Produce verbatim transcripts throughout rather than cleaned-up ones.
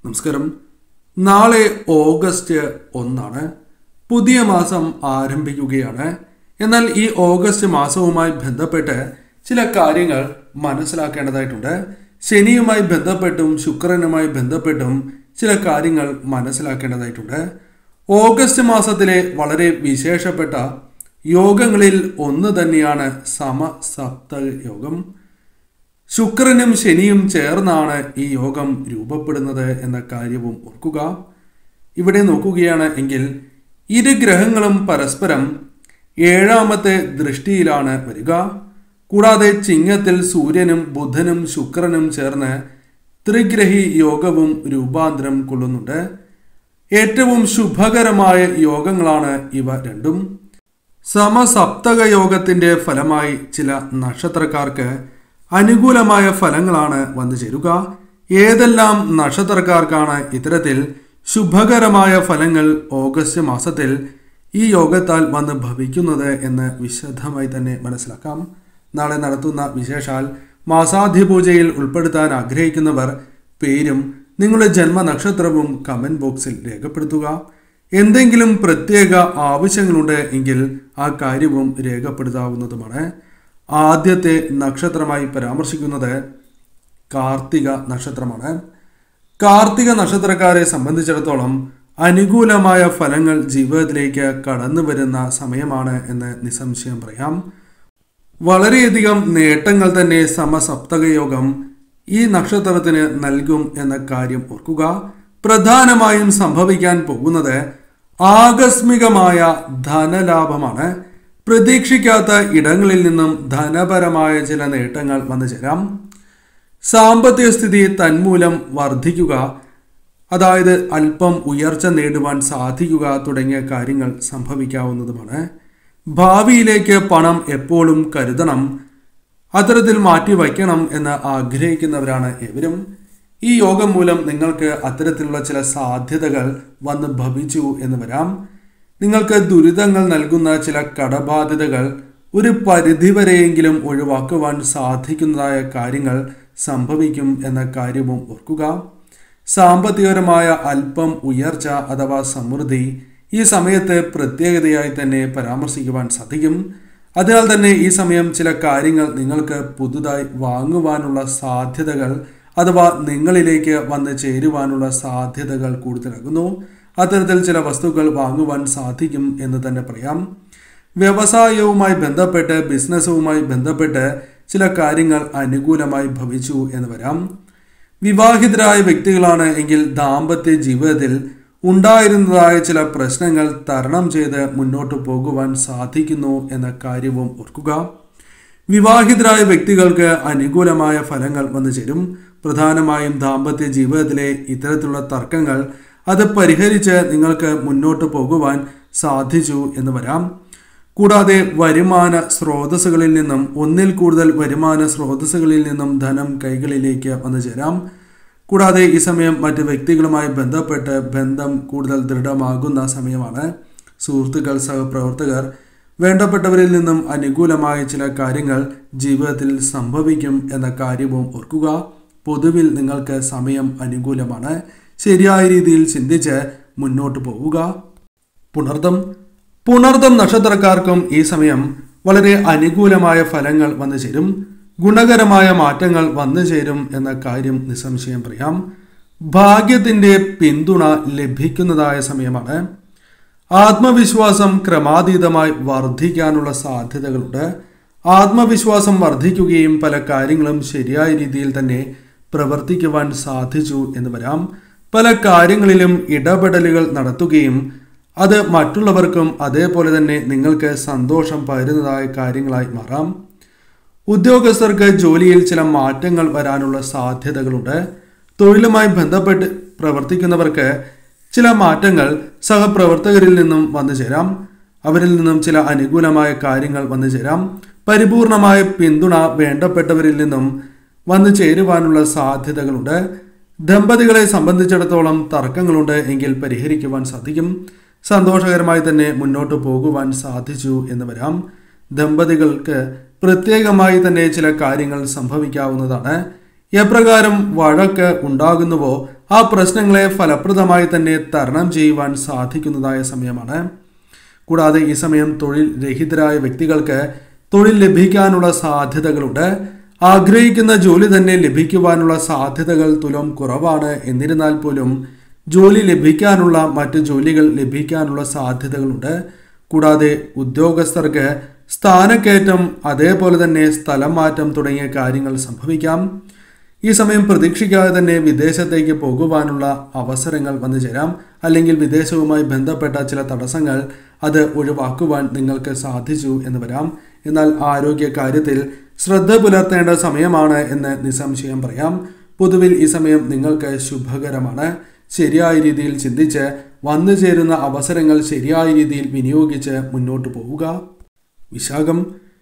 നമസ്കാരം. നാളെ ഓഗസ്റ്റ് ഒന്നാണ്. പുതിയ മാസം ആരംഭിക്കുകയാണ്. എന്നാൽ ഈ ഓഗസ്റ്റ് മാസവുമായി ബന്ധപ്പെട്ട് ചില കാര്യങ്ങൾ മനസ്സിലാക്കേണ്ടതായിട്ടുണ്ട്. ശനിയുമായി ബന്ധപ്പെട്ടും ശുക്രനുമായി ബന്ധപ്പെട്ടും ചില കാര്യങ്ങൾ മനസ്സിലാക്കേണ്ടതായിട്ടുണ്ട്. ഓഗസ്റ്റ് മാസത്തിലെ വളരെ വിശേഷപ്പെട്ട യോഗങ്ങളിൽ ഒന്ന് തന്നെയാണ് സമസപ്തക യോഗം. ശുക്രനും ശനിയും ചേർന്നാണ് ഈ യോഗം രൂപപ്പെടുന്നത് എന്ന കാര്യവും ഓർക്കുക. ഇവിടെ നോക്കുകയാണ് എങ്കിൽ ഇരു ഗ്രഹങ്ങളും പരസ്പരം ഏഴാമത്തെ ദൃഷ്ടിയിലാണ് വരിക. കൂടാതെ ചിങ്ങത്തിൽ സൂര്യനും ബുധനും ശുക്രനും ചേർന്ന് ത്രിഗ്രഹി യോഗവും രൂപാന്തരം കൊള്ളുന്നുണ്ട്. ഏറ്റവും ശുഭകരമായ യോഗങ്ങളാണ് ഇവ രണ്ടും. സമസപ്തക യോഗത്തിന്റെ ഫലമായി ചില നക്ഷത്രക്കാർക്ക് അനുകൂലമായ ഫലങ്ങളാണ് വന്നു ചേരുക. ഏതെല്ലാം നക്ഷത്രക്കാർക്കാണ് ഇത്തരത്തിൽ ശുഭകരമായ ഫലങ്ങൾ ഓഗസ്റ്റ് മാസത്തിൽ ഈ യോഗത്താൽ വന്ന് ഭവിക്കുന്നത് എന്ന് വിശദമായി തന്നെ മനസ്സിലാക്കാം. നാളെ നടത്തുന്ന വിശേഷാൽ മാസാധിപൂജയിൽ ഉൾപ്പെടുത്താൻ ആഗ്രഹിക്കുന്നവർ പേരും നിങ്ങളുടെ ജന്മനക്ഷത്രവും കമന്റ് ബോക്സിൽ രേഖപ്പെടുത്തുക. എന്തെങ്കിലും പ്രത്യേക ആവശ്യങ്ങളുണ്ട് എങ്കിൽ ആ കാര്യവും രേഖപ്പെടുത്താവുന്നതുമാണ്. ആദ്യത്തെ നക്ഷത്രമായി പരാമർശിക്കുന്നത് കാർത്തിക നക്ഷത്രമാണ്. കാർത്തിക നക്ഷത്രക്കാരെ സംബന്ധിച്ചിടത്തോളം അനുകൂലമായ ഫലങ്ങൾ ജീവിതത്തിലേക്ക് കടന്നു വരുന്ന സമയമാണ് എന്ന് നിസ്സംശയം പറയാം. വളരെയധികം നേട്ടങ്ങൾ തന്നെ സമസപ്തക യോഗം ഈ നക്ഷത്രത്തിന് നൽകും എന്ന കാര്യം ഓർക്കുക. പ്രധാനമായും സംഭവിക്കാൻ പോകുന്നത് ആകസ്മികമായ ധനലാഭമാണ്. പ്രതീക്ഷിക്കാത്ത ഇടങ്ങളിൽ നിന്നും ധനപരമായ ചില നേട്ടങ്ങൾ വന്നു ചേരാം. സാമ്പത്തിക സ്ഥിതി തന്മൂലം വർദ്ധിക്കുക, അതായത് അല്പം ഉയർച്ച നേടുവാൻ സാധിക്കുക തുടങ്ങിയ കാര്യങ്ങൾ സംഭവിക്കാവുന്നതുമാണ്. ഭാവിയിലേക്ക് പണം എപ്പോഴും കരുതണം, അത്തരത്തിൽ മാറ്റി വയ്ക്കണം എന്ന് ആഗ്രഹിക്കുന്നവരാണ് ഏവരും. ഈ യോഗം മൂലം നിങ്ങൾക്ക് അത്തരത്തിലുള്ള ചില സാധ്യതകൾ വന്ന് ഭവിച്ചു എന്ന് വരാം. നിങ്ങൾക്ക് ദുരിതങ്ങൾ നൽകുന്ന ചില കടബാധ്യതകൾ ഒരു പരിധിവരെയെങ്കിലും ഒഴിവാക്കുവാൻ സാധിക്കുന്നതായ കാര്യങ്ങൾ സംഭവിക്കും എന്ന കാര്യവും ഓർക്കുക. സാമ്പത്തികപരമായ അല്പം ഉയർച്ച അഥവാ സമൃദ്ധി ഈ സമയത്ത് പ്രത്യേകതയായി തന്നെ പരാമർശിക്കുവാൻ സാധിക്കും. അതിനാൽ തന്നെ ഈ സമയം ചില കാര്യങ്ങൾ നിങ്ങൾക്ക് പുതുതായി വാങ്ങുവാനുള്ള സാധ്യതകൾ അഥവാ നിങ്ങളിലേക്ക് വന്ന് ചേരുവാനുള്ള സാധ്യതകൾ കൂടുതലാകുന്നു. അത്തരത്തിൽ ചില വസ്തുക്കൾ വാങ്ങുവാൻ സാധിക്കും എന്ന് തന്നെ പറയാം. വ്യവസായവുമായി ബന്ധപ്പെട്ട് ബിസിനസ്സുമായി ബന്ധപ്പെട്ട് ചില കാര്യങ്ങൾ അനുകൂലമായി ഭവിച്ചു എന്ന് വരാം. വിവാഹിതരായ വ്യക്തികളാണ് എങ്കിൽ ദാമ്പത്യ ജീവിതത്തിൽ ഉണ്ടായിരുന്നതായ ചില പ്രശ്നങ്ങൾ തരണം ചെയ്ത് മുന്നോട്ട് പോകുവാൻ സാധിക്കുന്നു എന്ന കാര്യവും ഓർക്കുക. വിവാഹിതരായ വ്യക്തികൾക്ക് അനുകൂലമായ ഫലങ്ങൾ വന്നു ചേരും. പ്രധാനമായും ദാമ്പത്യ ജീവിതത്തിലെ ഇത്തരത്തിലുള്ള തർക്കങ്ങൾ അത് പരിഹരിച്ച് നിങ്ങൾക്ക് മുന്നോട്ട് പോകുവാൻ സാധിച്ചു എന്ന് വരാം. കൂടാതെ വരുമാന സ്രോതസ്സുകളിൽ നിന്നും ഒന്നിൽ കൂടുതൽ വരുമാന സ്രോതസ്സുകളിൽ നിന്നും ധനം കൈകളിലേക്ക് വന്നു ചേരാം. കൂടാതെ ഈ സമയം മറ്റ് വ്യക്തികളുമായി ബന്ധപ്പെട്ട് ബന്ധം കൂടുതൽ ദൃഢമാകുന്ന സമയമാണ്. സുഹൃത്തുക്കൾ, സഹപ്രവർത്തകർ, വേണ്ടപ്പെട്ടവരിൽ നിന്നും അനുകൂലമായ ചില കാര്യങ്ങൾ ജീവിതത്തിൽ സംഭവിക്കും എന്ന കാര്യവും ഓർക്കുക. പൊതുവിൽ നിങ്ങൾക്ക് സമയം അനുകൂലമാണ്. ശരിയായ രീതിയിൽ ചിന്തിച്ച് മുന്നോട്ട് പോവുക. പുണർദം പുണർദം നക്ഷത്രക്കാർക്കും ഈ സമയം വളരെ അനുകൂലമായ ഫലങ്ങൾ വന്നു ചേരും. ഗുണകരമായ മാറ്റങ്ങൾ വന്നു ചേരും എന്ന കാര്യം നിസ്സംശയം പറയാം. ഭാഗ്യത്തിന്റെ പിന്തുണ ലഭിക്കുന്നതായ സമയമാണ്. ആത്മവിശ്വാസം ക്രമാതീതമായി വർദ്ധിക്കാനുള്ള സാധ്യതകളുണ്ട്. ആത്മവിശ്വാസം വർദ്ധിക്കുകയും പല കാര്യങ്ങളും ശരിയായ രീതിയിൽ തന്നെ പ്രവർത്തിക്കുവാൻ സാധിച്ചു എന്ന് വരാം. പല കാര്യങ്ങളിലും ഇടപെടലുകൾ നടത്തുകയും അത് മറ്റുള്ളവർക്കും അതേപോലെ തന്നെ നിങ്ങൾക്ക് സന്തോഷം പകരുന്നതായ കാര്യങ്ങളായി മാറാം. ഉദ്യോഗസ്ഥർക്ക് ജോലിയിൽ ചില മാറ്റങ്ങൾ വരാനുള്ള സാധ്യതകളുണ്ട്. തൊഴിലുമായി ബന്ധപ്പെട്ട് പ്രവർത്തിക്കുന്നവർക്ക് ചില മാറ്റങ്ങൾ സഹപ്രവർത്തകരിൽ നിന്നും വന്നു ചേരാം. അവരിൽ നിന്നും ചില അനുകൂലമായ കാര്യങ്ങൾ വന്നു ചേരാം. പരിപൂർണമായ പിന്തുണ വേണ്ടപ്പെട്ടവരിൽ നിന്നും വന്നു ചേരുവാനുള്ള സാധ്യതകളുണ്ട്. ദമ്പതികളെ സംബന്ധിച്ചിടത്തോളം തർക്കങ്ങളുണ്ട് എങ്കിൽ പരിഹരിക്കുവാൻ സാധിക്കും. സന്തോഷകരമായി തന്നെ മുന്നോട്ട് പോകുവാൻ സാധിച്ചു എന്ന് വരാം. ദമ്പതികൾക്ക് പ്രത്യേകമായി തന്നെ ചില കാര്യങ്ങൾ സംഭവിക്കാവുന്നതാണ്. എപ്രകാരം വഴക്ക് ഉണ്ടാകുന്നുവോ ആ പ്രശ്നങ്ങളെ ഫലപ്രദമായി തന്നെ തരണം ചെയ്യുവാൻ സാധിക്കുന്നതായ സമയമാണ്. കൂടാതെ ഈ സമയം തൊഴിൽ രഹിതരായ വ്യക്തികൾക്ക് തൊഴിൽ ലഭിക്കാനുള്ള സാധ്യതകളുണ്ട്. ആഗ്രഹിക്കുന്ന ജോലി തന്നെ ലഭിക്കുവാനുള്ള സാധ്യതകൾ തുലോം കുറവാണ്. എന്നിരുന്നാൽ പോലും ജോലി ലഭിക്കാനുള്ള മറ്റ് ജോലികൾ ലഭിക്കാനുള്ള സാധ്യതകളുണ്ട്. കൂടാതെ ഉദ്യോഗസ്ഥർക്ക് സ്ഥാനക്കയറ്റം, അതേപോലെ തന്നെ സ്ഥലം മാറ്റം തുടങ്ങിയ കാര്യങ്ങൾ സംഭവിക്കാം. ഈ സമയം പ്രതീക്ഷിക്കാതെ തന്നെ വിദേശത്തേക്ക് പോകുവാനുള്ള അവസരങ്ങൾ വന്നു ചേരാം. അല്ലെങ്കിൽ വിദേശവുമായി ബന്ധപ്പെട്ട ചില തടസ്സങ്ങൾ അത് ഒഴിവാക്കുവാൻ നിങ്ങൾക്ക് സാധിച്ചു എന്ന് വരാം. എന്നാൽ ആരോഗ്യ കാര്യത്തിൽ ശ്രദ്ധ പുലർത്തേണ്ട സമയമാണ് എന്ന് നിസ്സംശയം പറയാം. പൊതുവിൽ ഈ സമയം നിങ്ങൾക്ക് ശുഭകരമാണ്. ശരിയായ രീതിയിൽ ചിന്തിച്ച് വന്നു ചേരുന്ന അവസരങ്ങൾ ശരിയായ രീതിയിൽ വിനിയോഗിച്ച് മുന്നോട്ട് പോവുക. വിശാഖം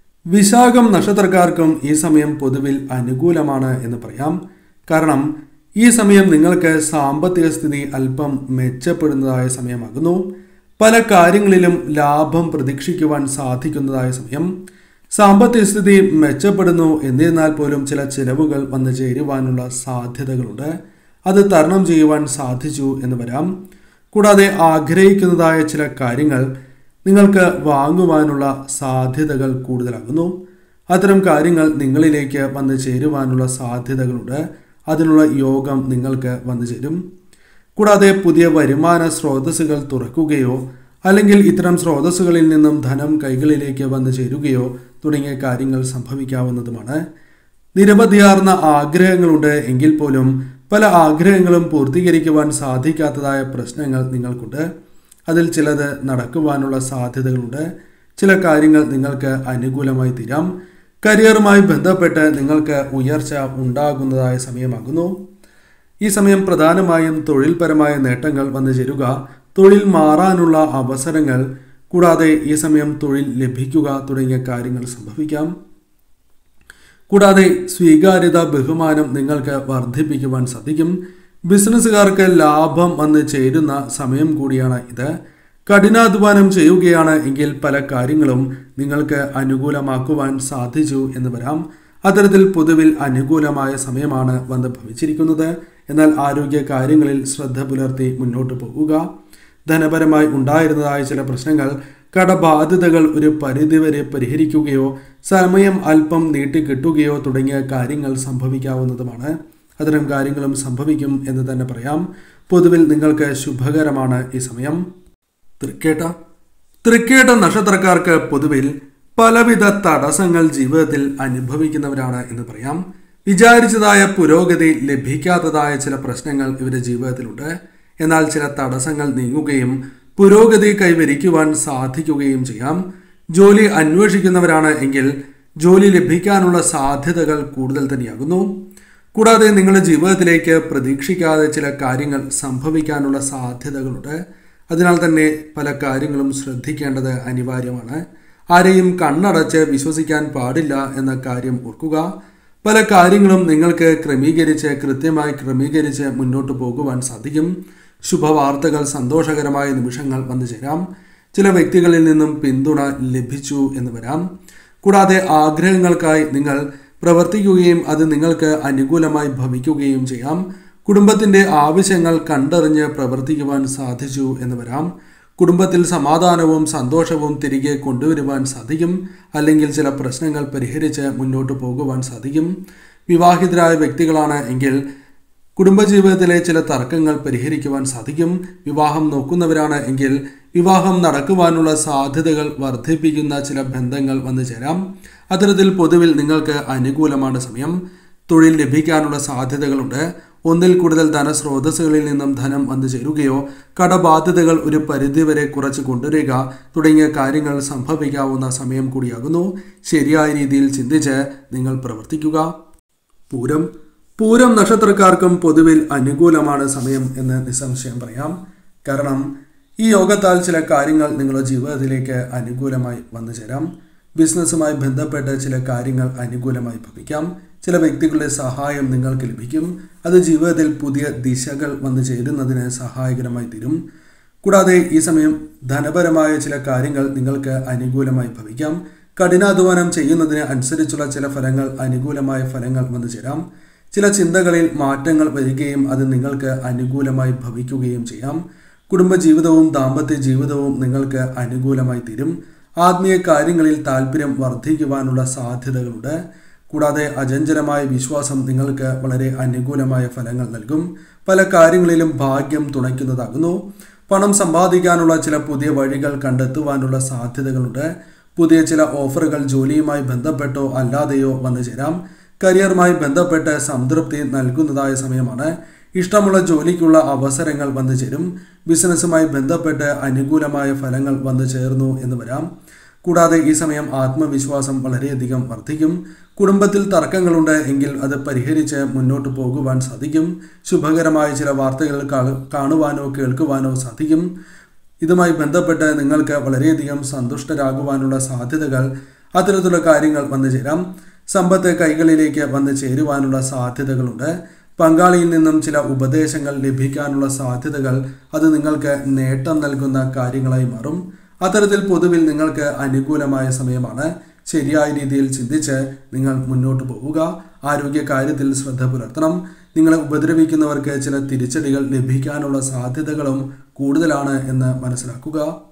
വിശാഖം നക്ഷത്രക്കാർക്കും ഈ സമയം പൊതുവിൽ അനുകൂലമാണ് എന്ന് പറയാം. കാരണം ഈ സമയം നിങ്ങൾക്ക് സാമ്പത്തിക സ്ഥിതി അല്പം മെച്ചപ്പെടുന്നതായ സമയമാകുന്നു. പല കാര്യങ്ങളിലും ലാഭം പ്രതീക്ഷിക്കുവാൻ സാധിക്കുന്നതായ സമയം. സാമ്പത്തിക സ്ഥിതി മെച്ചപ്പെടുന്നു. എന്നിരുന്നാൽ പോലും ചില ചിലവുകൾ വന്നു ചേരുവാനുള്ള സാധ്യതകളുണ്ട്. അത് തരണം ചെയ്യുവാൻ സാധിച്ചു എന്ന് വരാം. കൂടാതെ ആഗ്രഹിക്കുന്നതായ ചില കാര്യങ്ങൾ നിങ്ങൾക്ക് വാങ്ങുവാനുള്ള സാധ്യതകൾ കൂടുതലാകുന്നു. അത്തരം കാര്യങ്ങൾ നിങ്ങളിലേക്ക് വന്നു ചേരുവാനുള്ള സാധ്യതകളുണ്ട്. അതിനുള്ള യോഗം നിങ്ങൾക്ക് വന്നു ചേരും. കൂടാതെ പുതിയ വരുമാന സ്രോതസ്സുകൾ തുറക്കുകയോ അല്ലെങ്കിൽ ഇത്തരം സ്രോതസ്സുകളിൽ നിന്നും ധനം കൈകളിലേക്ക് വന്നു ചേരുകയോ തുടങ്ങിയ കാര്യങ്ങൾ സംഭവിക്കാവുന്നതുമാണ്. നിരവധിയാർന്ന ആഗ്രഹങ്ങളുണ്ട്. എങ്കിൽ പോലും പല ആഗ്രഹങ്ങളും പൂർത്തീകരിക്കുവാൻ സാധിക്കാത്തതായ പ്രശ്നങ്ങൾ നിങ്ങൾക്കുണ്ട്. അതിൽ ചിലത് നടക്കുവാനുള്ള സാധ്യതകളുണ്ട്. ചില കാര്യങ്ങൾ നിങ്ങൾക്ക് അനുകൂലമായി തീരാം. കരിയറുമായി ബന്ധപ്പെട്ട് നിങ്ങൾക്ക് ഉയർച്ച ഉണ്ടാകുന്നതായ സമയമാകുന്നു. ഈ സമയം പ്രധാനമായും തൊഴിൽപരമായ നേട്ടങ്ങൾ വന്നു ചേരുക, തൊഴിൽ മാറാനുള്ള അവസരങ്ങൾ, കൂടാതെ ഈ സമയം തൊഴിൽ ലഭിക്കുക തുടങ്ങിയ കാര്യങ്ങൾ സംഭവിക്കാം. കൂടാതെ സ്വീകാര്യത, ബഹുമാനം നിങ്ങൾക്ക് വർദ്ധിപ്പിക്കുവാൻ സാധിക്കും. ബിസിനസ്സുകാർക്ക് ലാഭം വന്ന് ചേരുന്ന സമയം കൂടിയാണ് ഇത്. കഠിനാധ്വാനം ചെയ്യുകയാണ് എങ്കിൽ പല കാര്യങ്ങളും നിങ്ങൾക്ക് അനുകൂലമാക്കുവാൻ സാധിച്ചു എന്ന് വരാം. അത്തരത്തിൽ പൊതുവിൽ അനുകൂലമായ സമയമാണ് വന്ന് ഭവിച്ചിരിക്കുന്നത്. എന്നാൽ ആരോഗ്യ കാര്യങ്ങളിൽ ശ്രദ്ധ പുലർത്തി മുന്നോട്ട് പോവുക. ധനപരമായി ഉണ്ടായിരുന്നതായ ചില പ്രശ്നങ്ങൾ, കടബാധ്യതകൾ ഒരു പരിധിവരെ പരിഹരിക്കുകയോ സമയം അല്പം നീട്ടിക്കിട്ടുകയോ തുടങ്ങിയ കാര്യങ്ങൾ സംഭവിക്കാവുന്നതുമാണ്. അത്തരം കാര്യങ്ങളും സംഭവിക്കും എന്ന് തന്നെ പറയാം. പൊതുവിൽ നിങ്ങൾക്ക് ശുഭകരമാണ് ഈ സമയം. തൃക്കേട്ട തൃക്കേട്ട നക്ഷത്രക്കാർക്ക് പൊതുവിൽ പലവിധ തടസ്സങ്ങൾ ജീവിതത്തിൽ അനുഭവിക്കുന്നവരാണ് എന്ന് പറയാം. വിചാരിച്ചതായ പുരോഗതി ലഭിക്കാത്തതായ ചില പ്രശ്നങ്ങൾ ഇവരുടെ ജീവിതത്തിലുണ്ട്. എന്നാൽ ചില തടസ്സങ്ങൾ നീങ്ങുകയും പുരോഗതി കൈവരിക്കുവാൻ സാധിക്കുകയും ചെയ്യാം. ജോലി അന്വേഷിക്കുന്നവരാണ് എങ്കിൽ ജോലി ലഭിക്കാനുള്ള സാധ്യതകൾ കൂടുതൽ തന്നെയാകുന്നു. കൂടാതെ നിങ്ങളുടെ ജീവിതത്തിലേക്ക് പ്രതീക്ഷിക്കാതെ ചില കാര്യങ്ങൾ സംഭവിക്കാനുള്ള സാധ്യതകളുണ്ട്. അതിനാൽ തന്നെ പല കാര്യങ്ങളും ശ്രദ്ധിക്കേണ്ടത് അനിവാര്യമാണ്. ആരെയും കണ്ണടച്ച് വിശ്വസിക്കാൻ പാടില്ല എന്ന കാര്യം ഓർക്കുക. പല കാര്യങ്ങളും നിങ്ങൾക്ക് ക്രമീകരിച്ച് കൃത്യമായി ക്രമീകരിച്ച് മുന്നോട്ട് പോകുവാൻ സാധിക്കും. ശുഭവാർത്തകൾ, സന്തോഷകരമായ നിമിഷങ്ങൾ വന്നു ചേരാം. ചില വ്യക്തികളിൽ നിന്നും പിന്തുണ ലഭിച്ചു എന്ന് വരാം. കൂടാതെ ആഗ്രഹങ്ങൾക്കായി നിങ്ങൾ പ്രവർത്തിക്കുകയും അത് നിങ്ങൾക്ക് അനുകൂലമായി ഭവിക്കുകയും ചെയ്യാം. കുടുംബത്തിൻ്റെ ആവശ്യങ്ങൾ കണ്ടറിഞ്ഞ് പ്രവർത്തിക്കുവാൻ സാധിച്ചു എന്ന് വരാം. കുടുംബത്തിൽ സമാധാനവും സന്തോഷവും തിരികെ കൊണ്ടുവരുവാൻ സാധിക്കും. അല്ലെങ്കിൽ ചില പ്രശ്നങ്ങൾ പരിഹരിച്ച് മുന്നോട്ട് പോകുവാൻ സാധിക്കും. വിവാഹിതരായ വ്യക്തികളാണ് എങ്കിൽ കുടുംബജീവിതത്തിലെ ചില തർക്കങ്ങൾ പരിഹരിക്കുവാൻ സാധിക്കും. വിവാഹം നോക്കുന്നവരാണ് എങ്കിൽ വിവാഹം നടക്കുവാനുള്ള സാധ്യതകൾ വർദ്ധിപ്പിക്കുന്ന ചില ബന്ധങ്ങൾ വന്നു ചേരാം. അത്തരത്തിൽ പൊതുവിൽ നിങ്ങൾക്ക് അനുകൂലമാണ് സമയം. തൊഴിൽ ലഭിക്കാനുള്ള സാധ്യതകളുണ്ട്. ഒന്നിൽ കൂടുതൽ ധനസ്രോതസ്സുകളിൽ നിന്നും ധനം വന്നു ചേരുകയോ കടബാധ്യതകൾ ഒരു പരിധിവരെ കുറച്ച് കൊണ്ടുവരിക തുടങ്ങിയ കാര്യങ്ങൾ സംഭവിക്കാവുന്ന സമയം കൂടിയാകുന്നു. ശരിയായ രീതിയിൽ ചിന്തിച്ച് നിങ്ങൾ പ്രവർത്തിക്കുക. പൂരം പൂരം നക്ഷത്രക്കാർക്കും പൊതുവിൽ അനുകൂലമാണ് സമയം എന്ന് നിസ്സംശയം പറയാം. കാരണം ഈ യോഗത്താൽ ചില കാര്യങ്ങൾ നിങ്ങളുടെ ജീവിതത്തിലേക്ക് അനുകൂലമായി വന്നു ചേരാം. ബിസിനസ്സുമായി ബന്ധപ്പെട്ട് ചില കാര്യങ്ങൾ അനുകൂലമായി ഭവിക്കാം. ചില വ്യക്തികളുടെ സഹായം നിങ്ങൾക്ക് ലഭിക്കും. അത് ജീവിതത്തിൽ പുതിയ ദിശകൾ വന്നു ചേരുന്നതിന് സഹായകരമായി തീരും. കൂടാതെ ഈ സമയം ധനപരമായ ചില കാര്യങ്ങൾ നിങ്ങൾക്ക് അനുകൂലമായി ഭവിക്കാം. കഠിനാധ്വാനം ചെയ്യുന്നതിന് അനുസരിച്ചുള്ള ചില ഫലങ്ങൾ, അനുകൂലമായ ഫലങ്ങൾ വന്നു ചേരാം. ചില ചിന്തകളിൽ മാറ്റങ്ങൾ വരികയും അത് നിങ്ങൾക്ക് അനുകൂലമായി ഭവിക്കുകയും ചെയ്യാം. കുടുംബജീവിതവും ദാമ്പത്യ ജീവിതവും നിങ്ങൾക്ക് അനുകൂലമായി തീരും. ആത്മീയ കാര്യങ്ങളിൽ താല്പര്യം വർദ്ധിക്കുവാനുള്ള സാധ്യതകളുണ്ട്. കൂടാതെ അചഞ്ചലമായ വിശ്വാസം നിങ്ങൾക്ക് വളരെ അനുകൂലമായ ഫലങ്ങൾ നൽകും. പല കാര്യങ്ങളിലും ഭാഗ്യം തുണയ്ക്കുന്നതാകുന്നു. പണം സമ്പാദിക്കാനുള്ള ചില പുതിയ വഴികൾ കണ്ടെത്തുവാനുള്ള സാധ്യതകളുണ്ട്. പുതിയ ചില ഓഫറുകൾ ജോലിയുമായി ബന്ധപ്പെട്ടോ അല്ലാതെയോ വന്നു ചേരാം. കരിയറുമായി ബന്ധപ്പെട്ട് സംതൃപ്തി നൽകുന്നതായ സമയമാണ്. ഇഷ്ടമുള്ള ജോലിക്കുള്ള അവസരങ്ങൾ വന്നു ചേരും. ബിസിനസ്സുമായി ബന്ധപ്പെട്ട് അനുകൂലമായ ഫലങ്ങൾ വന്നു ചേർന്നു എന്ന് വരാം. കൂടാതെ ഈ സമയം ആത്മവിശ്വാസം വളരെയധികം വർദ്ധിക്കും. കുടുംബത്തിൽ തർക്കങ്ങളുണ്ട് എങ്കിൽ അത് പരിഹരിച്ച് മുന്നോട്ട് പോകുവാൻ സാധിക്കും. ശുഭകരമായ ചില വാർത്തകൾ കാണുവാനോ കേൾക്കുവാനോ സാധിക്കും. ഇതുമായി ബന്ധപ്പെട്ട് നിങ്ങൾക്ക് വളരെയധികം സന്തുഷ്ടരാകുവാനുള്ള സാധ്യതകൾ, അത്തരത്തിലുള്ള കാര്യങ്ങൾ വന്നു ചേരാം. സമ്പത്ത് കൈകളിലേക്ക് വന്നു ചേരുവാനുള്ള സാധ്യതകളുണ്ട്. പങ്കാളിയിൽ നിന്നും ചില ഉപദേശങ്ങൾ ലഭിക്കാനുള്ള സാധ്യതകൾ അത് നിങ്ങൾക്ക് നേട്ടം നൽകുന്ന കാര്യങ്ങളായി മാറും. അത്തരത്തിൽ പൊതുവിൽ നിങ്ങൾക്ക് അനുകൂലമായ സമയമാണ്. ശരിയായ രീതിയിൽ ചിന്തിച്ച് നിങ്ങൾ മുന്നോട്ട് പോവുക. ആരോഗ്യ കാര്യത്തിൽ ശ്രദ്ധ പുലർത്തണം. നിങ്ങളെ ഉപദ്രവിക്കുന്നവർക്ക് ചില തിരിച്ചടികൾ ലഭിക്കാനുള്ള സാധ്യതകളും കൂടുതലാണ് എന്ന് മനസ്സിലാക്കുക.